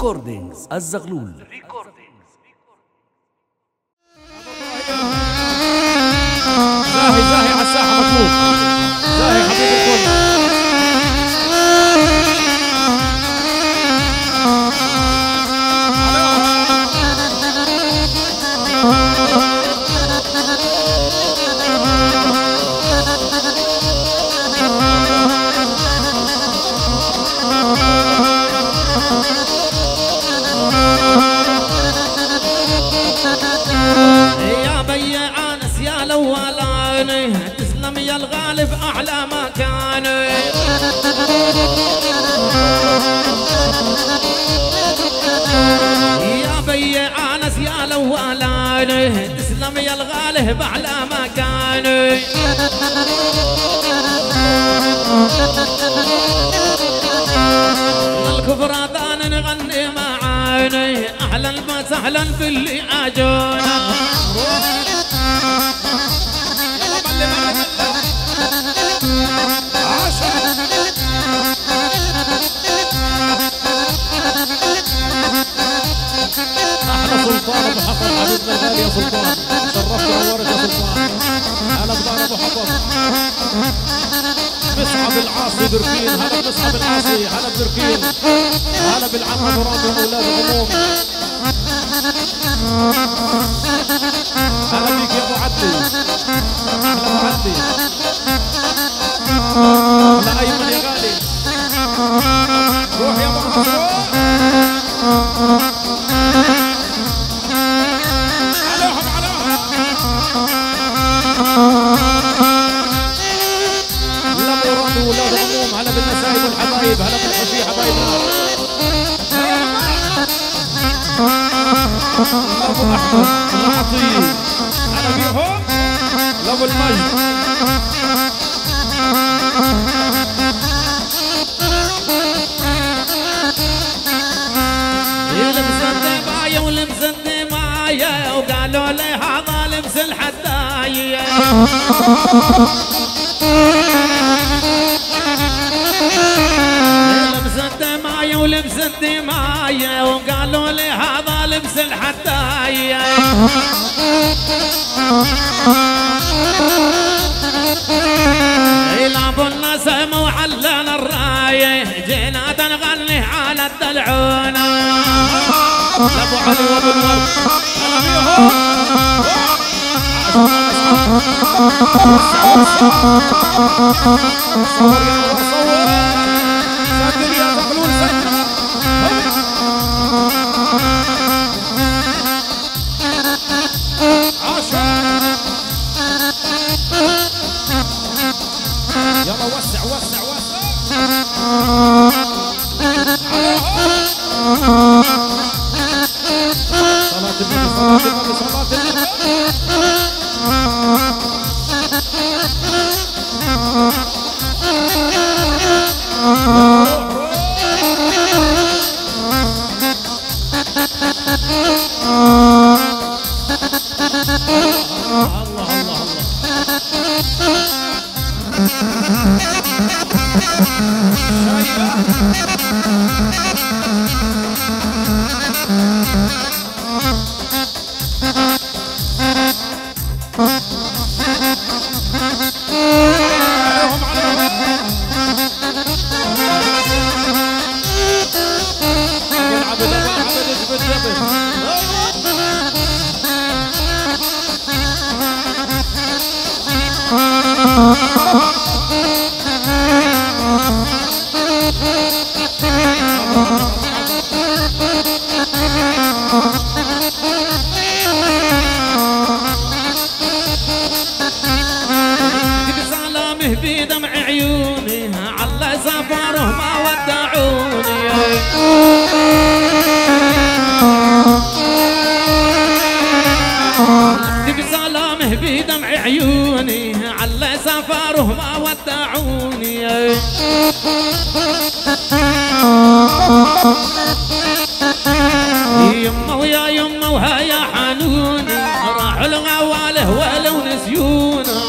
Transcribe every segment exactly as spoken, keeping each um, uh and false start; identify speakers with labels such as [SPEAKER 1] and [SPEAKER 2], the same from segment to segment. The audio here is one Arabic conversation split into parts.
[SPEAKER 1] ريكوردينجز الزغلول.
[SPEAKER 2] زاهي زاهي على الساحة مطلوب. زاهي حبيب الكل.
[SPEAKER 3] يا بيع انس يا الاولاني تسلم يا الغالب اعلى مكاني. يا بيع انس يا الاولاني تسلم يا الغالب اعلى مكاني. الكبر اذان نغني معاني اهلا وسهلا باللي اجونا.
[SPEAKER 2] احلى سلطان ابو حفظ حبيبنا الغالي يا سلطان، شرفت ونورت يا سلطان. هلا بدار ابو حفظ. مصعب العاصي بركين، هلا بمصعب العاصي، هلا بركين، هلا بالعم مراد واولاد غموم. هلا بيك يا ابو عدلي، اهلا ابو عدلي. هلا ايمن يا غالي، روح يا ابو عدلي. علوهم علوهم. هلا مراد واولاد غموم، هلا بالنسايب والحبايب، هلا بالحشي حبايبنا. ابو احمد العطيه، هلا بيهم. ابو المجد.
[SPEAKER 3] المسد معايا والمسد معايا وقالوا لي هذا لبس الحداية. المسد معايا والمسد معايا وقالوا لي هذا لبس الحداية. يلعبوا الناس وعلنا الراية جينا نغني على الدلعونة.
[SPEAKER 2] ابو علي وابو الورد، هلا بيهم. صور يا صور، سجل يا زغلول سجل. يلا وسع وسع وسع. صلاة النبي صلاة النبي صلاة النبي. الله الله الله.
[SPEAKER 3] سلامه بدمع عيوني على سفره ما ودعوني. بسلامه بدمع عيوني على سفره ما ودعوني. يمه ويا يمه وهيا حنوني راحوا الغواله ولو نسيونا.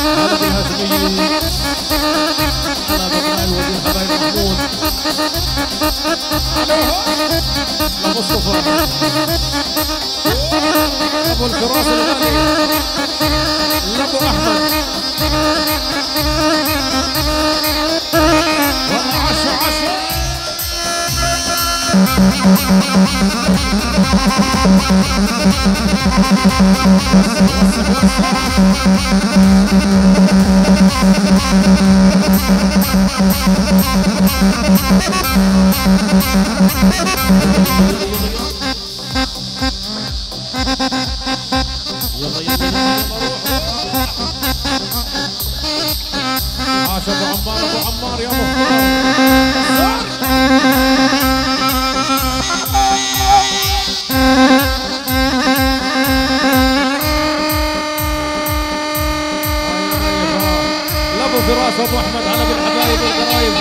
[SPEAKER 2] هلا بالهاشمية على بقاء الوزير حبايب محمود لمصطفى ابو الفراس الغالي لابو احمد والله عشا عشا عاش ابو عمار ابو عمار يا مختار لابو فراس ابو احمد على بالحبايب والقرايب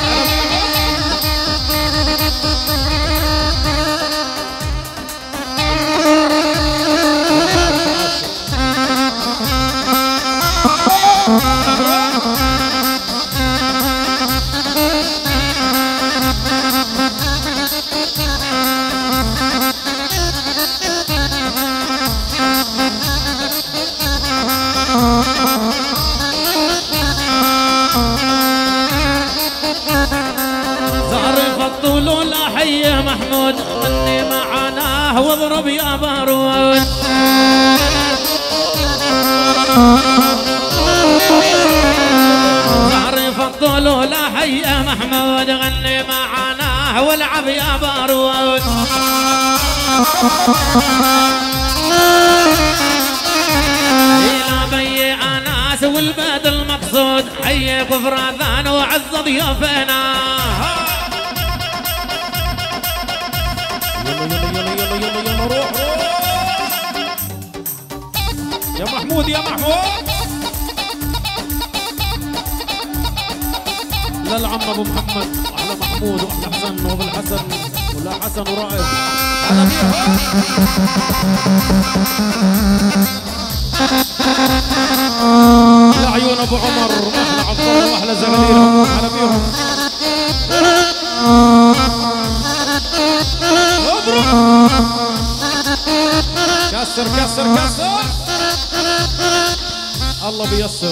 [SPEAKER 3] حي محمود غني معاناه واضرب يا بارود زهر فضلوا لا حي محمود غني معاناه والعب يا بارود إلى بي أناس والباد المقصود حي كفراذان وعز ضيوفنا
[SPEAKER 2] يلا يلا يلا يلا يلا يلا روح يا محمود يا محمود للعم ابو محمد احلى محمود واحلى حسن وابو الحسن ولا حسن ورائد على بيهم لعيون ابو عمر واحلى عبد الله واحلى زغليل على بيهم كسر كسر كسر الله بيسر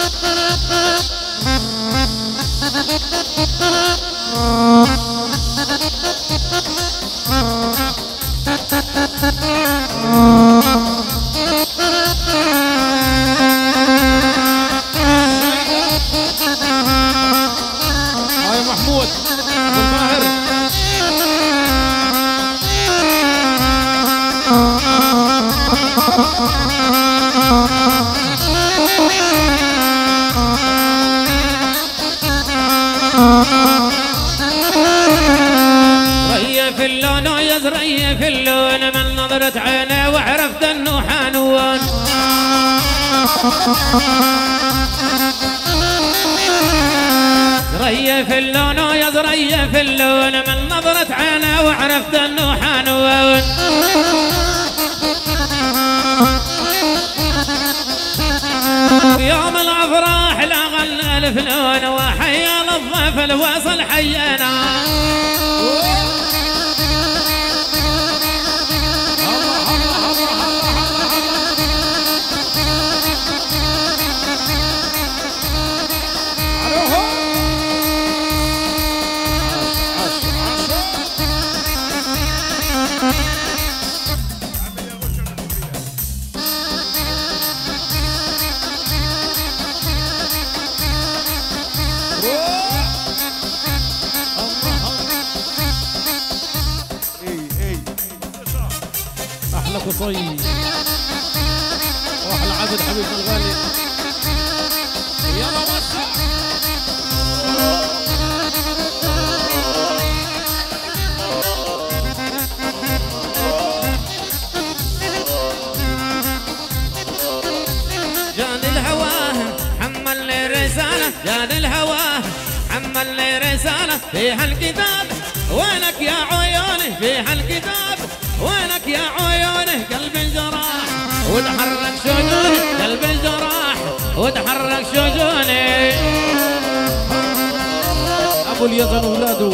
[SPEAKER 2] هاي محمود ابو الماهر
[SPEAKER 3] ري في اللون ويزري في اللون من نظرة عينه وعرفت انه حنون ري في اللون ويزري في اللون من نظرة عينه وعرفت انه حنون يوم الافراح لا غنى الفنون وحيا الضيف الوصل حينا
[SPEAKER 2] احلى قصي واحلى عبد حبيبنا الغالي يلا وسع
[SPEAKER 3] جاني الهواه حملني رسالة جاني الهواه حملني رسالة فيها الكتاب وينك يا عيوني فيها الكتاب وينك يا عيوني قلب الجراح والحرك شجوني قلب الجراح وتحرك شجوني
[SPEAKER 2] ابو اليزن ولاده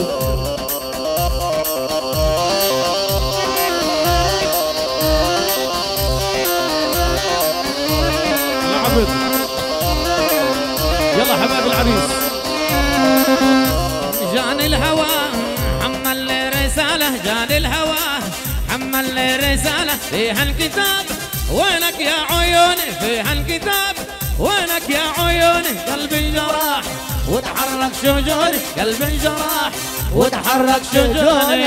[SPEAKER 2] العبد. يلا حبايب العريس.
[SPEAKER 3] جاني الهوى حمل لي رسالة، جاني الهوى حمل لي رسالة فيها الكتاب وينك يا عيوني، فيها الكتاب وينك يا عيوني. قلبي جراح وتحرك شجوني، قلبي جراح وتحرك شجوني.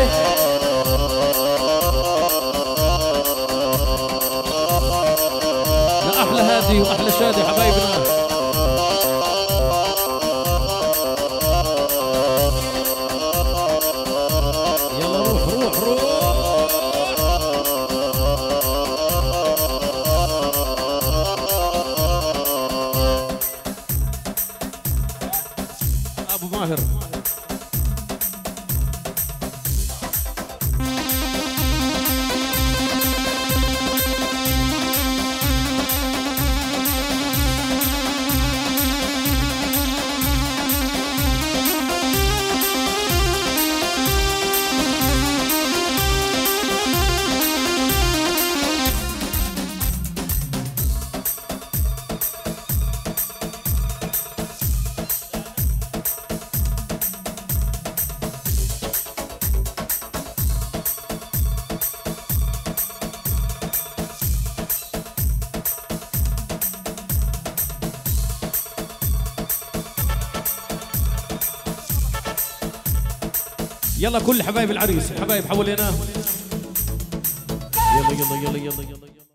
[SPEAKER 2] لا احلى هادي واحلى شادي حبايبنا. يلا روح روح روح. ابو ماهر يلا كل حبايب العريس، حبايب حوالينا. يلا يلا يلا يلا يلا, يلا.